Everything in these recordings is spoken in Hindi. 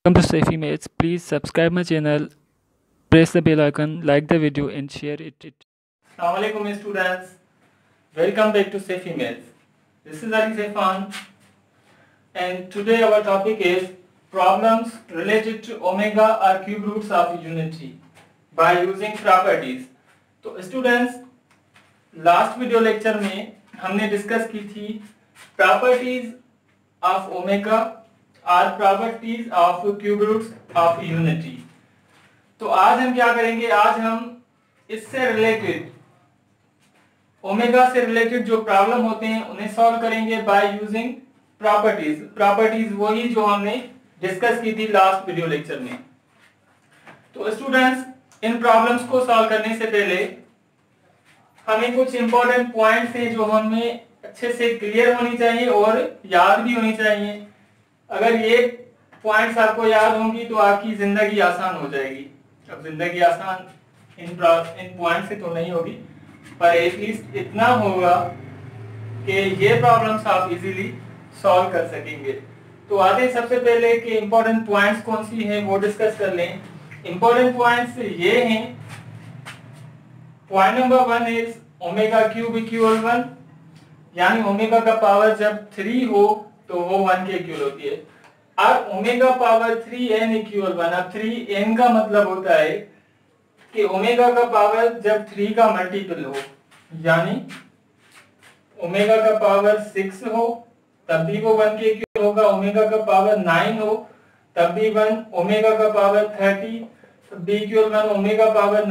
Welcome to Safe Emails. Please subscribe my channel, press the bell icon, like the video and share it. Assalamualaikum students. Welcome back to Safe Emails. This is Ali Saifan and today our topic is problems related to omega or cube roots of unity by using properties. तो students last video lecture में हमने डिस्कस की थी properties of omega और properties of cube roots of unity. तो आज हम क्या करेंगे, आज हम इससे रिलेटेड ओमेगा से रिलेटेड जो प्रॉब्लम होते हैं उन्हें सॉल्व करेंगे बाय यूजिंग प्रॉपर्टीज. प्रॉपर्टीज वही जो हमने डिस्कस की थी लास्ट वीडियो लेक्चर में. तो स्टूडेंट्स इन प्रॉब्लम्स को सॉल्व करने से पहले हमें कुछ इंपॉर्टेंट पॉइंट्स हैं जो हमें अच्छे से क्लियर होनी चाहिए और याद भी होनी चाहिए. अगर ये पॉइंट्स आपको याद होंगी तो आपकी जिंदगी आसान हो जाएगी. अब जिंदगी आसान इन पॉइंट से तो नहीं होगी, पर एटलीस्ट इतना होगा कि ये प्रॉब्लम्स आप इजीली सॉल्व कर सकेंगे. तो आते सबसे पहले कि इंपॉर्टेंट पॉइंट्स कौन सी हैं वो डिस्कस कर लें. इंपॉर्टेंट पॉइंट्स ये हैं. Point number 1 is omega cube equal 1, यानी ओमेगा का पावर जब 3 हो तो वो 1 के इक्वल होती है. और ओमेगा पावर 3n इक्वल 1. अब 3n का मतलब होता है कि ओमेगा का पावर जब 3 का मल्टीपल हो, यानी ओमेगा का पावर 6 हो तब भी वो 1 के इक्वल होगा. ओमेगा का पावर 9 हो तब भी 1. ओमेगा का पावर 30 तब भी इक्वल 1. ओमेगा पावर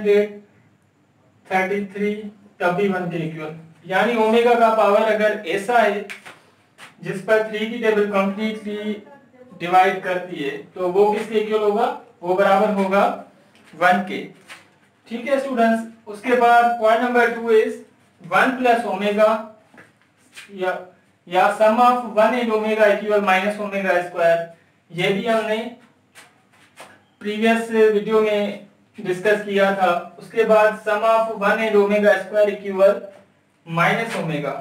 933 तब भी 1 के इक्वल. यानी ओमेगा का पावर अगर ऐसा है जिस पर 3 की टेबल कंप्लीटली डिवाइड करती है तो वो किसके इक्वल होगा, वो बराबर होगा 1 के. ठीक है स्टूडेंट्स. उसके बाद point number 2 is 1 plus omega या sum of 1 and omega equal minus omega square. ये भी हमने प्रीवियस वीडियो में डिस्कस किया था. उसके बाद sum of 1 and omega square equal minus omega.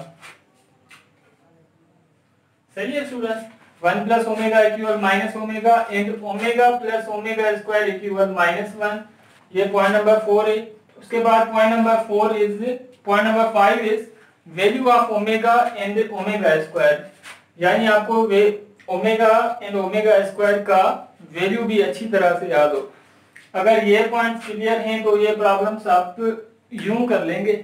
सही है students. 1 plus omega equal minus omega and omega plus omega square equal minus 1. ये पॉइंट नंबर 4 है. उसके बाद point number 5 is value of omega and omega square. यानी आपको ओमेगा एंड ओमेगा स्क्वायर का वैल्यू भी अच्छी तरह से याद हो. अगर ये पॉइंट्स क्लियर हैं तो ये प्रॉब्लम्स आप यूं कर लेंगे.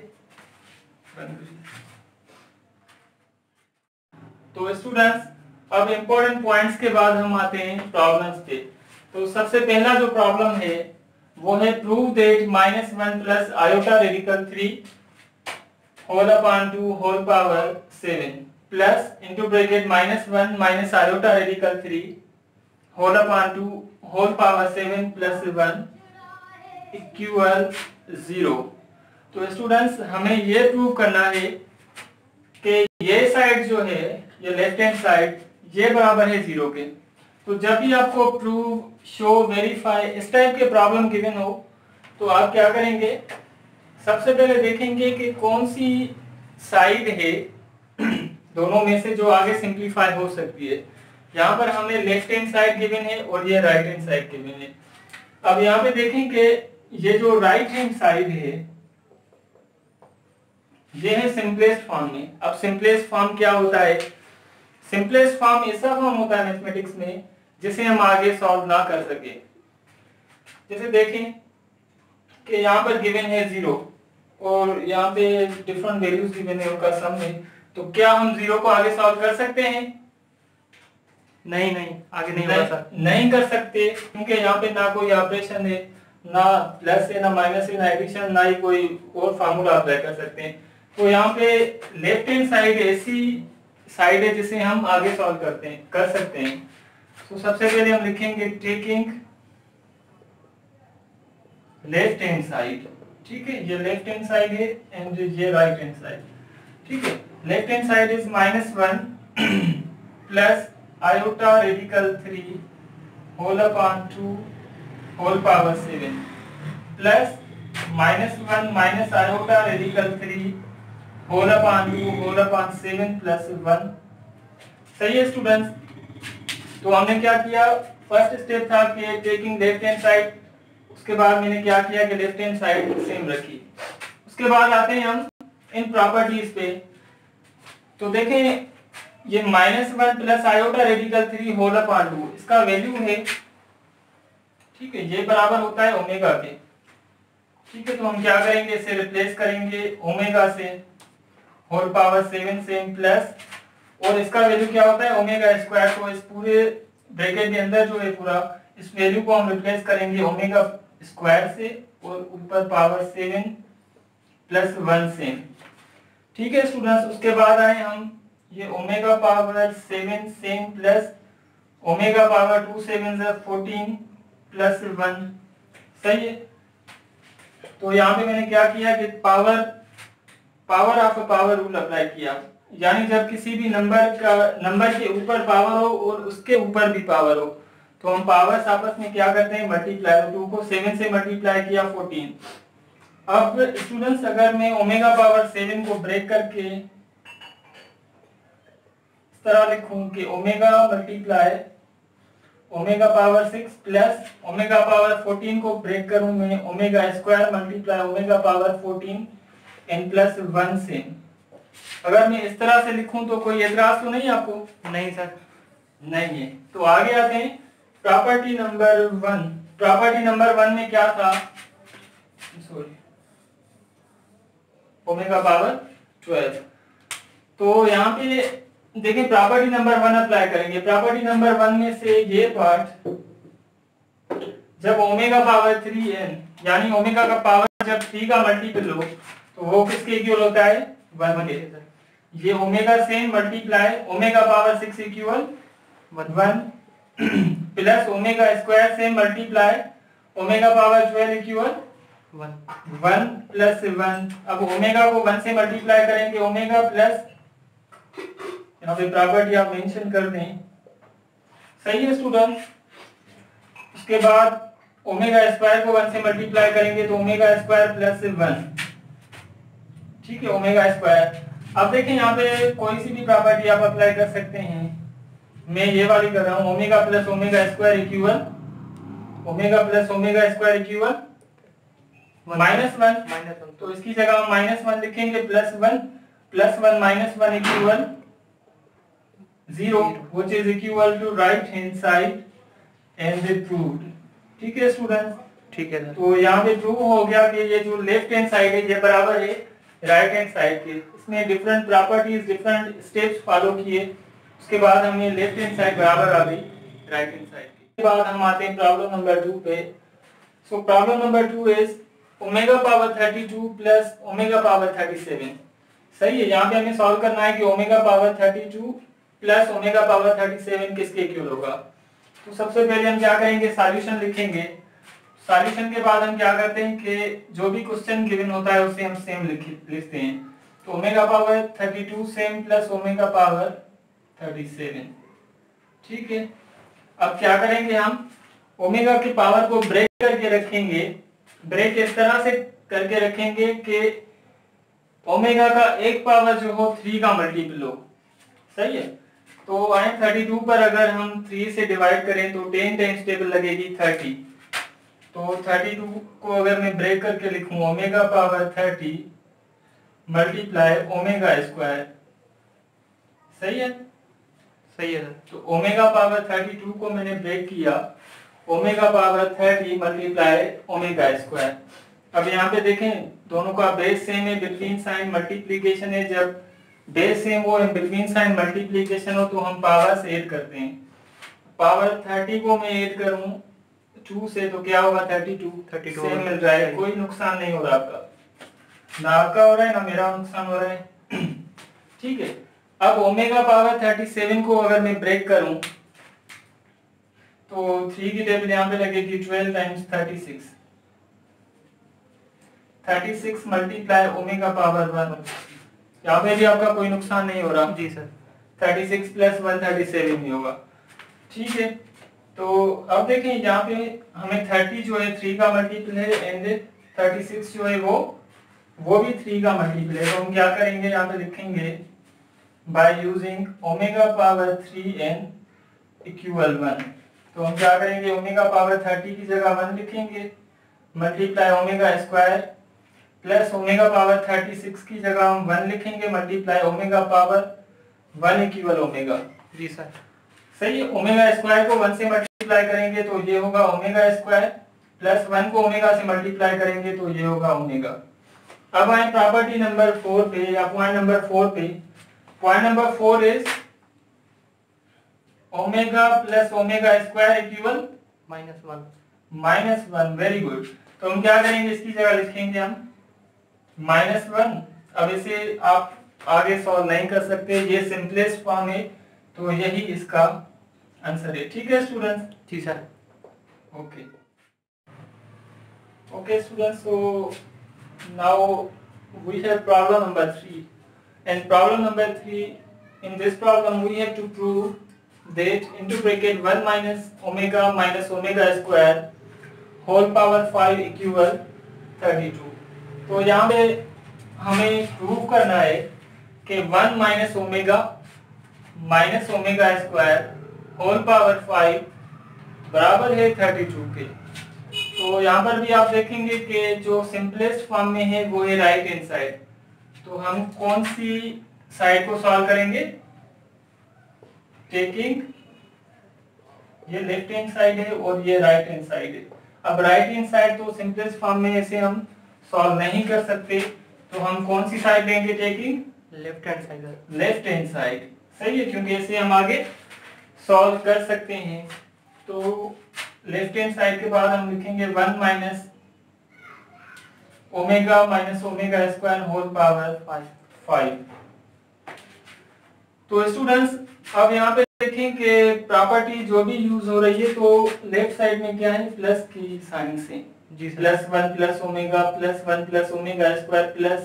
तो स्टूडेंट्स अब इंपॉर्टेंट पॉइंट्स के बाद हम आते हैं प्रॉब्लम्स पे. तो सबसे पहला जो प्रॉब्लम है वो है prove that -1 plus iota radical 3 whole upon 2 whole power 7 plus into bracket -1 minus iota radical 3 whole upon 2 whole power 7 plus 1 equal 0. तो स्टूडेंट्स हमें ये प्रूव करना है कि ये साइड जो है, ये लेफ्ट हैंड साइड, ये बराबर है 0 के. तो जब भी आपको प्रूव, शो, वेरीफाई इस टाइप के प्रॉब्लम गिवन हो तो आप क्या करेंगे, सबसे पहले देखेंगे कि कौन सी साइड है दोनों में से जो आगे सिंप्लीफाई हो सकती है. यहाँ पर हमें लेफ्ट हैंड साइड गिवन है और ये राइट हैंड साइड गिवन है. अब यहाँ पे देखें कि ये जो राइट हैंड साइड है ये है सिंपलेस्ट फॉर्म में. अब सिंपलेस्ट फॉर्म क्या होता है? सिंपलेस्ट फॉर्म ऐसा फॉर्म होता है मैथमेटिक्स में जिसे हम आगे सॉल्व ना कर सके. जैसे देखें कि यहाँ पर गिवन है 0 और यहाँ पे डिफरेंट वैल्यूज गिवन है, उनका सम है. तो क्या हम 0 को आगे सॉल्व कर सकते हैं? नहीं, आगे नहीं कर सकते, क्योंकि यहाँ पे ना कोई ऑपरेशन है, ना प्लस है, ना माइनस है, ना एडिशन, ना ही कोई और फार्मूला अप्लाई कर सकते हैं. तो यहाँ पे लेफ्ट हैंड साइड ऐसी साइड है जिसे हम आगे सॉल्व कर सकते हैं. तो सबसे पहले हम लिखेंगे टेकिंग लेफ्ट हैंड साइड. ठीक है, ये लेफ्ट हैंड साइड है एंड ये राइट हैंड साइड. ठीक है, left hand side is -1 plus iota radical 3 whole upon 2 whole power 7 plus -1 minus iota radical 3 whole upon 2 whole upon 7 plus 1. सही है स्टूडेंट्स. तो हमने क्या किया, फर्स्ट स्टेप था कि टेकिंग लेफ्ट हैंड साइड, उसके बाद मैंने क्या किया कि लेफ्ट हैंड साइड सेम रखी। उसके बाद आते हैं हम इन प्रॉपर्टीज पे। तो देखें ये -1 plus iota radical 3 whole upon 2 इसका वैल्यू है, ठीक है, ये बराबर होता है ओमेगा के। ठीक है, तो हम क्या करेंगे, इसे रिप्लेस करेंगे ओमेगा से होल पावर 7 से प्लस, और इसका वैल्यू क्या होता है ओमेगा स्क्वायर। तो इस पूरे ब्रैकेट के अंदर जो है पूरा इस वैल्यू को हम रिप्लेस करेंगे ओमेगा स्क्वायर से और ऊपर पावर 7 प्लस 1 से। ठीक है स्टूडेंट्स, उसके बाद आए हम ये omega power 7 same plus omega power 2 7 14 plus 1, सही है। तो यहाँ पे मैंने क्या किया कि power of power rule apply किया, यानी जब किसी भी नंबर के ऊपर पावर हो और उसके ऊपर भी पावर हो तो हम पावर्स आपस में क्या करते हैं मल्टीप्लाई। 2 को 7 से मल्टीप्लाई किया 14। अब स्टूडेंट्स अगर मैं ओमेगा पावर 7 को ब्रेक करके इस तरह लिखूं कि omega multiply omega power 6 plus omega power 14 को ब्रेक करूं मैं omega square multiply omega power 14 n plus 1 से। अगर मैं इस तरह से लिखूं तो कोई एतराज तो नहीं आपको? नहीं सर, नहीं है। तो आगे आते हैं प्रॉपर्टी नंबर 1। प्रॉपर्टी नंबर 1 में क्या था, सॉरी, ओमेगा पावर 12। तो यहाँ पे देखिए प्रॉपर्टी नंबर 1 अप्लाई करेंगे। प्रॉपर्टी नंबर 1 में से ये पार्ट जब ओमेगा पावर 3n यानी ओमेगा का पावर जब 3 का मल्टीपल हो तो वो किसके इक्वल होता है 1 के। ये omega same multiply omega power 6 equal 1 plus omega square से multiply omega power 12 equal 1 plus 1। अब ओमेगा को 1 से मल्टीप्लाई करेंगे ओमेगा प्लस, यहाँ पे प्रॉपर्टी आप मेंशन कर दें, सही है स्टूडेंट। उसके बाद ओमेगा स्क्वायर को 1 से मल्टीप्लाई करेंगे तो ओमेगा स्क्वायर प्लस 1, ठीक है, ओमेगा स्क्वायर। अब देखें यहाँ पे कोई सी भी प्रॉपर्टी आप अप्लाई कर सकते हैं, मैं ये वाली कर रहा हूँ omega plus omega square equal omega plus omega square equal -1। तो इसकी जगह हम -1 लिखेंगे plus 1 minus 1 equal 0 which is equal to right hand side and proved। ठीक है स्टूडेंट, ठीक है सर। तो यहाँ पे प्रूव हो गया कि ये जो लेफ्ट हैंड साइड है ये बराबर है राइट हैंड साइड के। इसमें different properties different steps follow किए, उसके बाद हमें लेफ्ट हैंड साइड बराबर आ गई राइट हैंड साइड की। उसके बाद हम आते हैं प्रॉब्लम नंबर 2 पे। So problem number 2 is omega power 32 plus omega power 37, सही है। यहाँ पे हमें सॉल्व करना है कि omega power 32 plus omega power 37 किसके इक्वल होगा। तो सबसे पहले हम क्या करेंगे, सॉल्यूशन लिखेंगे। सॉल्यूशन के बाद हम क्या करते हैं कि जो भी क्वेश्चन गिवन होता है उसे हम सेम लिखते हैं। तो omega power 32 same plus omega power 37, ठीक है। अब क्या करेंगे, हम ओमेगा की पावर को ब्रेक करके रखेंगे। ब्रेक इस तरह से करके रखेंगे कि ओमेगा का एक पावर जो हो 3 का मल्टीपल हो, सही है। तो 32 पर अगर हम 3 से डिवाइड करें तो 10 टाइम्स टेबल लगेगी 30। तो 32 को अगर मैं ब्रेक करके लिखूं omega power 30 multiply omega square, सही है, सही है सर। तो ओमेगा पावर 32 को मैंने ब्रेक किया omega power 30 multiply omega square. अब यहाँ पे देखें दोनों का बेस सेम है, बिटवीन साइन मल्टीप्लीकेशन है। जब बेस सेम हो बिटवीन साइन मल्टीप्लीकेशन हो तो हम पावर्स ऐड करते हैं। पावर 30 को मैं ऐड करूं 2 से तो क्या होगा 32 सेम मिल रहा है, कोई नुकसान नहीं हो रहा आपका, ना आपका हो रहा है ना मेरा नुकसान हो रहा है, ठीक है। अब ओमेगा पावर 37 को अगर मैं ब्रेक करूं तो 3 की टेबल यहाँ पे लगेगी 12 टाइम्स 36 मल्टीप्लाई ओमेगा पावर 1। यहाँ पे भी आपका कोई नुकसान नहीं हो रहा जी सर। 36 प्लस 1 37 ही होगा, ठीक है। तो अब देखें यहाँ पे हमें 30 जो है 3 का मल्टीपल है एंड 36 जो है वो भी 3 का मल्टीपल है। तो हम क्या करेंगे, यहाँ पे लिखेंगे by using omega power 3n equal 1। तो हम क्या करेंगे, ओमेगा पावर 30 की जगह 1 लिखेंगे, multiply omega square, plus omega power 36 की जगह हम 1 लिखेंगे, multiply omega power 1 equal omega. जी सर। सही है। ओमेगा स्क्वायर को 1 से मल्टीप्लाई करेंगे तो ये होगा ओमेगा स्क्वायर, प्लस 1 को ओमेगा से मल्टीप्लाई करेंगे तो ये होगा ओमेगा। अब आए प्रॉपर्टी नंबर 4 पे या पॉइंट नंबर 4 पे। Point number 4 is omega plus omega square equal -1। Very good. तो हम क्या करेंगे, इसकी जगह लिखेंगे हम -1। अब इसे आप आगे सॉल्व नहीं कर सकते, ये सिंपलेस्ट फॉर्म है, तो यही इसका आंसर है। ठीक है स्टूडेंट्स? जी सर। Okay okay students, so now we have problem number 3, and problem number 3, in this problem we have to prove that into bracket 1 minus omega square whole power 5 equal 32। तो यहाँ पे हमें प्रूव करना है कि 1 minus omega square whole power 5 बराबर है 32 के। तो यहाँ पर भी आप देखेंगे कि जो सिंपलेस्ट फॉर्म में है वो है राइट हैंड साइड। तो हम कौन सी साइड को सॉल्व करेंगे, टेकिंग ये लेफ्ट हैंड साइड है और ये राइट हैंड साइड है। अब राइट हैंड साइड तो सिंपलेस्ट फॉर्म में ऐसे हम सॉल्व नहीं कर सकते, तो हम कौन सी साइड लेंगे, taking left hand side. Left hand side. सही है, क्योंकि ऐसे हम आगे सॉल्व कर सकते हैं। तो लेफ्ट हैंड साइड के बाद हम लिखेंगे 1 minus omega square whole power 5। तो स्टूडेंट्स अब यहाँ पे देखें कि प्रॉपर्टी जो भी यूज हो रही है, तो लेफ्ट साइड में क्या है, प्लस की साइन से। जी sir. +1 plus omega square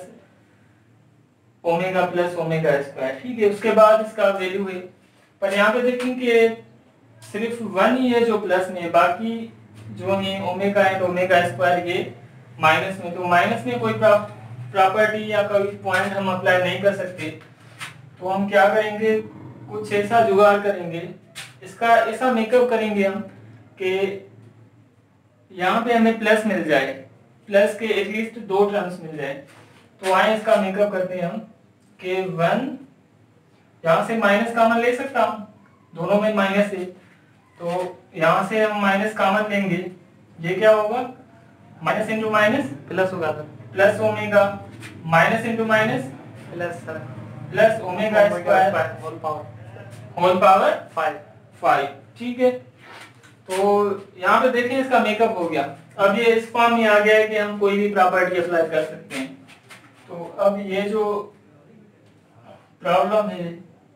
plus omega square. ठीक है, उसके बाद इसका वैल्यू है, पर यहाँ पे देखें कि सिर्फ 1 ही है जो प्लस में है, बाकी जो है ओमेगा एंड ओमेगा स्क्वायर ये माइनस में। तो माइनस में कोई प्रॉपर्टी या कोई पॉइंट हम अप्लाई नहीं कर सकते, तो हम क्या करेंगे, कुछ ऐसा जुगाड़ करेंगे, इसका ऐसा मेकअप करेंगे हम कि यहाँ पे हमें प्लस मिल जाए, प्लस के एटलीस्ट 2 टर्म्स मिल जाए। तो आए इसका मेकअप करते हैं हम कि 1 यहाँ से माइनस कॉमन ले सकता हूँ, दोनों में माइनस है, तो यहाँ से हम माइनस कॉमन लेंगे, ये क्या होगा, माइनस इंटू माइनस प्लस होगा sir. Plus omega, minus into minus plus sir. Plus omega square whole power 5। ठीक है, तो यहाँ पे देखें इसका मेकअप हो गया। अब ये इस फॉर्म में आ गया है कि हम कोई भी प्रॉपर्टी अप्लाई कर सकते हैं। तो अब ये जो प्रॉब्लम है,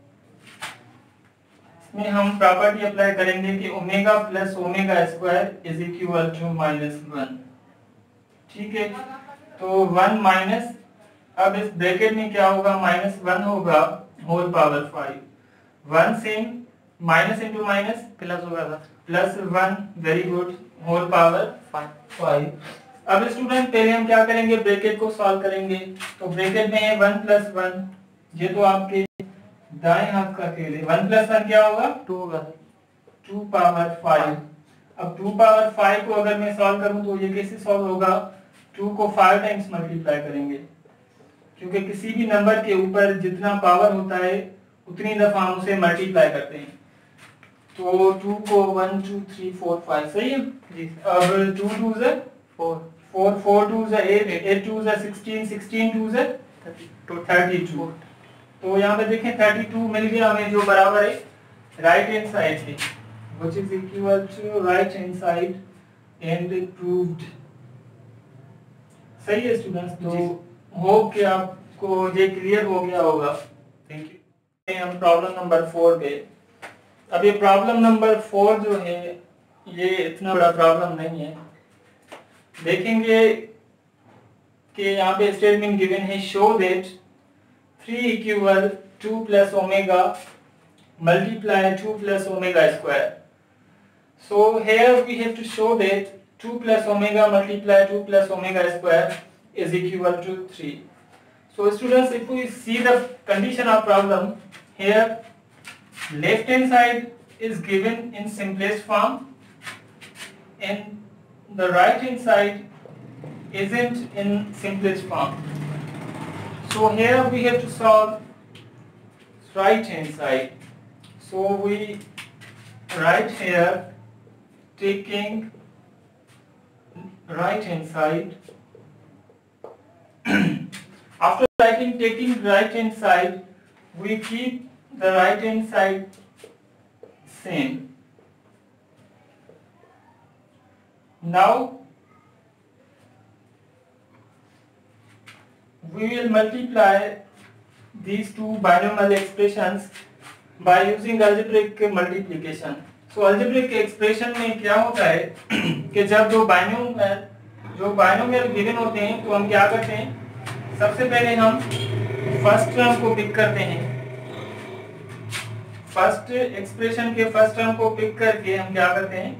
इसमें हम प्रॉपर्टी अप्लाई करेंगे कि omega plus omega square is equal to -1। ठीक है, तो 1 माइनस, अब इस ब्रैकेट में क्या होगा, -1 होगा होल पावर 5। 1 से माइनस इंटू माइनस प्लस होगा sir. +1, very good, whole power 5। अब स्टूडेंट पहले हम क्या करेंगे, ब्रैकेट को सॉल्व करेंगे। तो ब्रैकेट में है 1 + 1, ये तो आपके दाएं हाथ का खेल है। 1 + 1 क्या होगा, 2 होगा, 2 पावर 5। अब 2 पावर 5 को अगर मैं सॉल्व करूं तो ये कैसे सॉल्व होगा, 2 को 5 टाइम्स मल्टीप्लाई करेंगे, क्योंकि किसी भी नंबर के ऊपर जितना पावर होता है उतनी दफा हम उसे मल्टीप्लाई करते हैं। तो 2 को 1 2 3 4 5, सही है जी। अब 2 2 से 4 4 2 से 8 8 2 से 16 16 2 से 32। तो यहाँ पे देखें 32 मिल गया हमें, जो बराबर है राइट हैंड साइड के, which is equal to right hand side and proved. सही है स्टूडेंट्स? तो होप कि आपको ये क्लियर हो गया होगा। Thank you. हम प्रॉब्लम नंबर 4 पे। अब ये प्रॉब्लम नंबर 4 जो है ये इतना बड़ा प्रॉब्लम नहीं है। देखेंगे कि यहाँ पे स्टेटमेंट गिवन है, show that 3 equal 2 + omega multiply 2 + omega square. So here we have to show that 2 + omega multiply 2 + omega square is equal to 3. So students, if we see the condition of problem here, left hand side is given in simplest form and the right hand side isn't in simplest form. So here we have to solve right hand side. So we write here taking right hand side. After taking right hand side, we keep the right hand side same. Now we will multiply these two binomial expressions by using algebraic multiplication. So algebraic expression में क्या होता है कि जब दो बाइनोमियल गिवन होते हैं तो हम क्या करते हैं, सबसे पहले हम फर्स्ट टर्म को पिक करते हैं, फर्स्ट एक्सप्रेशन के फर्स्ट टर्म को पिक करके हम क्या करते हैं,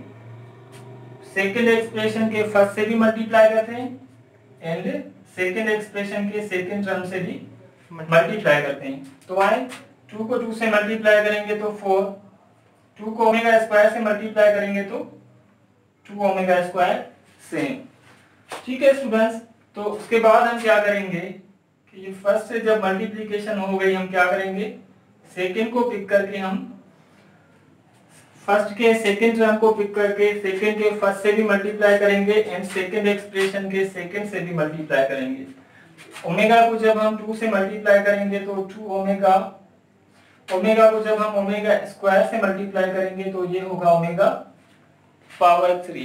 सेकंड एक्सप्रेशन के फर्स्ट से भी मल्टीप्लाई करते हैं एंड सेकंड एक्सप्रेशन के सेकंड टर्म से भी मल्टीप्लाई करते हैं. तो आए 2 को 2 से मल्टीप्लाई करेंगे तो 4, 2 को ओमेगा स्क्वायर से मल्टीप्लाई करेंगे तो 2 ओमेगा स्क्वायर सेम. ठीक है स्टूडेंट्स, तो उसके बाद हम क्या करेंगे कि ये फर्स्ट से जब मल्टीप्लिकेशन हो गई हम क्या करेंगे, सेकंड को पिक करके हम फर्स्ट के सेकंड टर्म को पिक करके सेकंड के फर्स्ट से भी मल्टीप्लाई करेंगे एंड सेकंड एक्सप्रेशन के सेकंड से भी मल्टीप्लाई करेंगे. ओमेगा को जब हम 2 से मल्टीप्लाई करेंगे तो 2 ओमेगा, ओमेगा को जब हम ओमेगा स्क्वायर से मल्टीप्लाई करेंगे तो ये होगा ओमेगा पावर 3.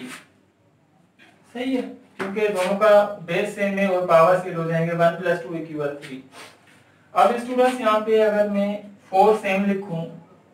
सही है, क्योंकि दोनों का बेस सेम है और पावर सेम हो जाएंगे, 1 + 2 = 3. अब स्टूडेंट्स यहाँ पे अगर मैं 4 सेम लिखूं,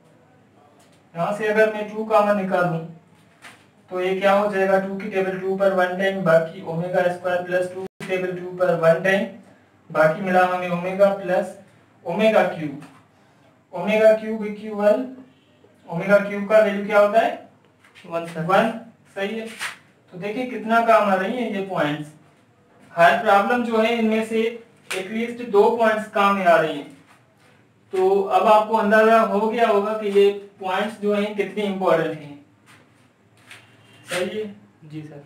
यहाँ से अगर मैं 2 कॉमन निकालूं तो ये क्या हो जाएगा, 2 की टेबल 2 पर 1 टाइम, बाकी ओमेगा स्क्वायर प्लस 2 की टेबल 2 पर 1 टाइम, बाकी मिला हमें omega plus omega cube. Omega cube equal, omega cube का वैल्यू क्या होता है 1. सही है, तो देखिए कितना काम आ रही है ये पॉइंट्स. हर प्रॉब्लम जो है इनमें से एटलीस्ट 2 पॉइंट्स काम में आ रही है. तो अब आपको अंदाजा हो गया होगा कि ये पॉइंट्स जो हैं कितने इंपॉर्टेंट हैं. सही है जी सर.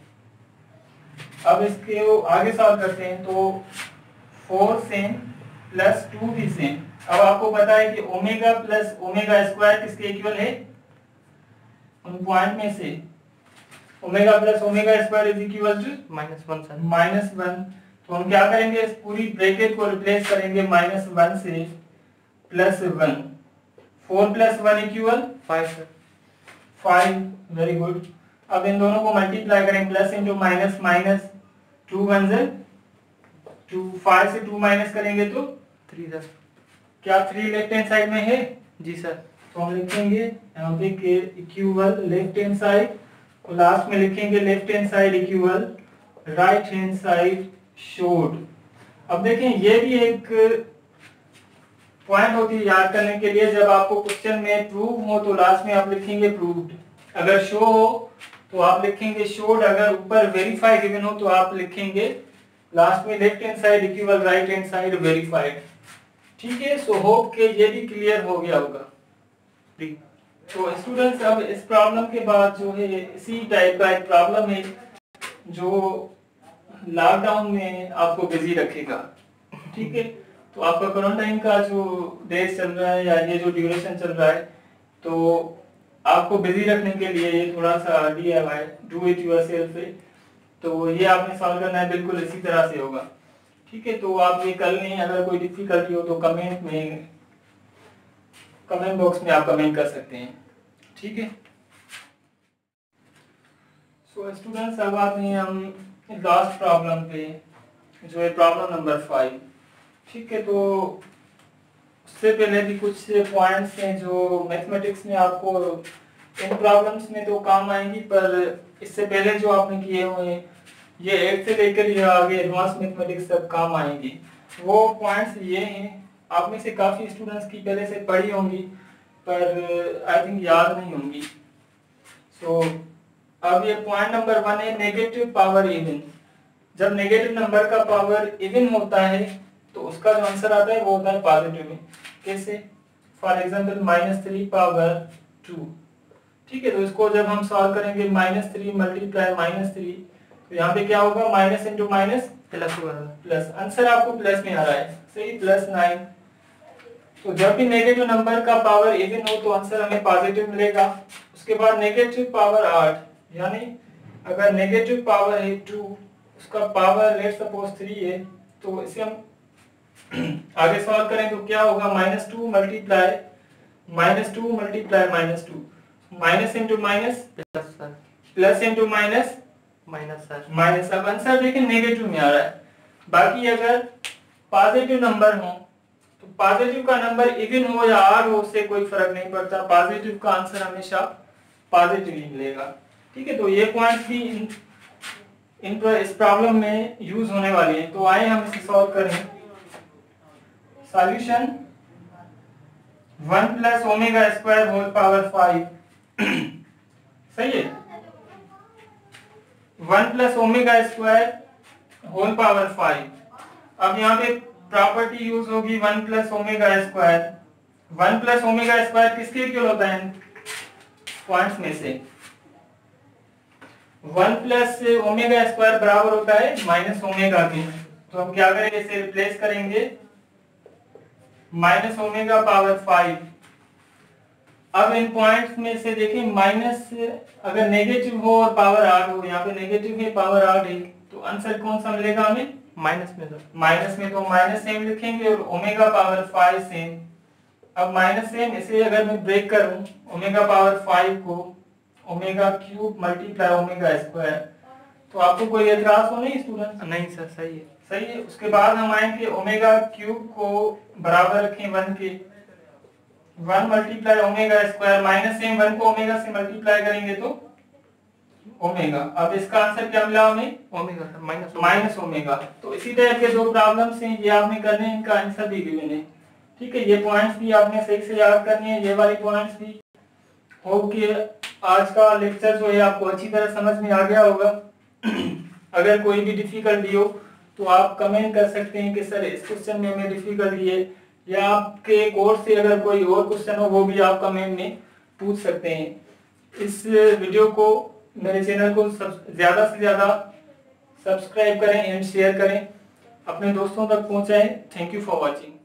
अब इसके आगे सॉल्व करते हैं तो 4 सेम प्लस 2 भी सेम. अब आपको पता है कि ओमेगा प्लस ओमेगा स्क्वायर किसके इक्वल है, उन पॉइंट में से omega plus omega square is equal to -1 sir. -1. तो हम क्या करेंगे, इस पूरी ब्रैकेट को रिप्लेस करेंगे -1 से +1. 4 + 1 = 5 सर. 5. Very good. अब इन दोनों को मल्टीप्लाई करें, प्लस इंटू माइनस, माइनस 2 1 ज़ 2, 5 से 2 माइनस करेंगे तो 3 सर. क्या 3 लेफ्ट हैंड साइड में है? जी सर. तो हम लिखेंगे यहाँ पे के इक्वल लेफ्ट हैंड साइड, और लास्ट में लिखेंगे left hand side equal right hand side showed. अब देखें ये भी एक पॉइंट होती है याद करने के लिए, जब आपको क्वेश्चन में प्रूव हो तो लास्ट में आप लिखेंगे प्रूव्ड, अगर शो हो तो आप लिखेंगे शोड, अगर ऊपर वेरीफाई गिवन हो तो आप लिखेंगे लास्ट में left hand side equal right hand side verified. ठीक है, सो होप के ये भी क्लियर हो गया होगा. तो स्टूडेंट्स अब इस प्रॉब्लम के बाद जो है इसी टाइप का एक प्रॉब्लम है जो लॉकडाउन में आपको बिजी रखेगा. ठीक है, तो आपका क्वारंटाइन का जो डेज चल रहा है या ये जो ड्यूरेशन चल रहा है, तो आपको बिजी रखने के लिए ये थोड़ा सा DIY डू इट योरसेल्फ है. तो ये आपने सॉल्व करना है, बिल्कुल इसी तरह से होगा. ठीक है, तो आप ये कर लें. अगर कोई डिफिकल्टी हो तो कमेंट बॉक्स में आप कमेंट कर सकते हैं. ठीक है, सो स्टूडेंट्स अब आते हैं हम लास्ट प्रॉब्लम पे जो है प्रॉब्लम नंबर 5. ठीक है, तो उससे पहले भी कुछ पॉइंट्स हैं जो मैथमेटिक्स में आपको इन प्रॉब्लम्स में तो काम आएंगी, पर इससे पहले जो आपने किए हुए हैं ये 8 से लेकर ये आगे एडवांस मैथमेटिक्स तक काम आएंगी. वो पॉइंट्स ये हैं, आप में से काफ़ी स्टूडेंट्स की पहले से पढ़ी होंगी पर आई थिंक याद नहीं होंगी. सो अब ये पॉइंट नंबर 1 है नेगेटिव पावर इवन. जब नेगेटिव नंबर का पावर इवन होता है तो उसका जो आंसर आता है वो होता है पॉजिटिव में. कैसे? For example -3 power 2. ठीक है, तो इसको जब हम सॉल्व करेंगे -3 मल्टीप्लाई -3, तो यहाँ पे क्या होगा, माइनस इंटू माइनस प्लस होगा। प्लस, आंसर आपको प्लस में आ रहा है, सही, +9। तो जब भी नेगेटिव नंबर का पावर इवन हो तो आंसर हमें पॉजिटिव मिलेगा। उसके बाद नेगेटिव पावर 8, यानी अगर नेगेटिव पावर है 2, उसका पावर लेट सपोज 3 है, तो इसे हम आगे सॉल्व करें तो क्या होगा, -2 multiply -2, minus into minus plus sir. Plus into minus minus sir. Minus. अब आंसर देखिए नेगेटिव में आ रहा है। बाकी अगर पॉजिटिव नंबर हो तो पॉजिटिव का नंबर इवन हो या ऑड हो उससे कोई फर्क नहीं पड़ता, पॉजिटिव का आंसर हमेशा पॉजिटिव ही मिलेगा। ठीक है, तो ये पॉइंट्स भी इस प्रॉब्लम में यूज होने वाले हैं। तो आए हम इसे सॉल्व करें। सॉल्यूशन 1 + ω² होल पावर 5 सही है, 1 + ω² होल पावर 5। अब यहाँ पे प्रॉपर्टी यूज होगी 1 + ω²। 1 + ω² किसके इक्वल होता है पॉइंट्स में से? 1 + ω² बराबर होता है -ω के। तो हम क्या करेंगे, इसे रिप्लेस करेंगे -ω पावर 5। अब इन पॉइंट्स में से देखिए माइनस अगर नेगेटिव हो और पावर 8 हो, यहाँ पे नेगेटिव है पावर 8 है, तो आंसर कौन सा मिलेगा हमें? माइनस में सर। माइनस में, तो माइनस सेम लिखेंगे और ओमेगा पावर 5 सेम। अब माइनस सेम इसे अगर मैं ब्रेक करूं, ओमेगा पावर 5 को ω³ मल्टीप्लाई ω², तो आपको कोई एतराज तो नहीं स्टूडेंट? नहीं सर, सही है। सही है। उसके बाद हम आएंगे ω³ को बराबर रखें 1 के, 1 मल्टीप्लाई ω², माइनस सेम 1 को ओमेगा से मल्टीप्लाई करेंगे तो ओमेगा। अब इसका आंसर क्या मिला हमें? Omega sir, minus omega. तो इसी टाइप के दो प्रॉब्लम्स हैं, ये आपने करने हैं, इनका आंसर भी गिवन है। ठीक है, ये पॉइंट्स भी आपने सही से याद करनी है, ये वाली पॉइंट्स भी। होप कि आज का लेक्चर जो है आपको अच्छी तरह समझ में आ गया होगा। अगर कोई भी डिफिकल्टी हो तो आप कमेंट कर सकते हैं कि सर इस क्वेश्चन में हमें डिफिकल्टी है, या आपके कोर्स से अगर कोई और क्वेश्चन हो वो भी आप कमेंट में पूछ सकते हैं। इस वीडियो को, मेरे चैनल को ज़्यादा से ज़्यादा सब्सक्राइब करें एंड शेयर करें, अपने दोस्तों तक पहुंचाएं। Thank you for watching.